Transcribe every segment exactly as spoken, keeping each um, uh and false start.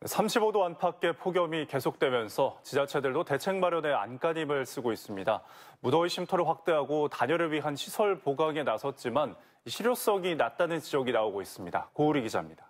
삼십오 도 안팎의 폭염이 계속되면서 지자체들도 대책 마련에 안간힘을 쓰고 있습니다. 무더위 쉼터를 확대하고 다녀를 위한 시설 보강에 나섰지만 실효성이 낮다는 지적이 나오고 있습니다. 고우리 기자입니다.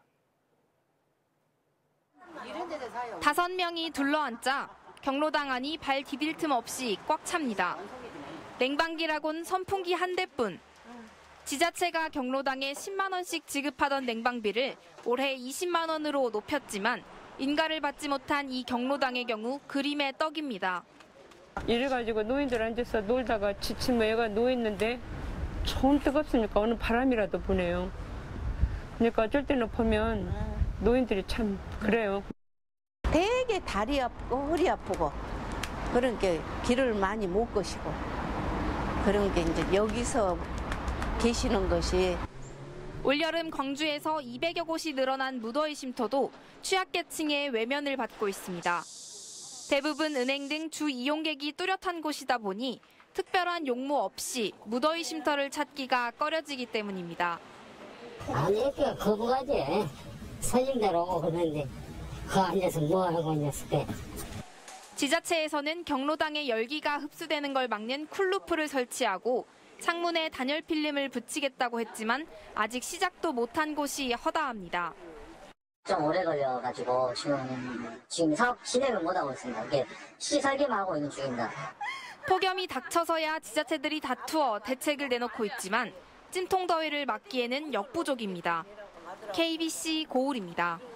다섯 명이 둘러앉자 경로당 안이 발 디딜 틈 없이 꽉 찹니다. 냉방기라곤 선풍기 한 대뿐. 지자체가 경로당에 십만 원씩 지급하던 냉방비를 올해 이십만 원으로 높였지만 인가를 받지 못한 이 경로당의 경우 그림의 떡입니다. 이래가지고 노인들 앉아서 놀다가 지치면 애가 누워있는데 좀 뜨겁으니까 오늘 바람이라도 부네요. 그러니까 어쩔 때는 보면 노인들이 참 그래요. 되게 다리 아프고 허리 아프고 그런 게 길을 많이 못 가시고 그런 게 이제 여기서 계시는 것이. 올여름 광주에서 이백여 곳이 늘어난 무더위 쉼터도 취약계층의 외면을 받고 있습니다. 대부분 은행 등 주 이용객이 뚜렷한 곳이다 보니 특별한 용무 없이 무더위 쉼터를 찾기가 꺼려지기 때문입니다. 아니, 그 거부가지. 손님들 오고 그러는데 그 앉아서 뭐 하고 있었을까? 지자체에서는 경로당에 열기가 흡수되는 걸 막는 쿨루프를 설치하고 창문에 단열 필름을 붙이겠다고 했지만 아직 시작도 못한 곳이 허다합니다. 좀 오래 걸려가지고 지금 지금 사업 진행을 못하고 있습니다. 이게 시설기만 하고 있는 중입니다. 폭염이 닥쳐서야 지자체들이 다투어 대책을 내놓고 있지만 찜통더위를 막기에는 역부족입니다. 케이비씨 고울입니다.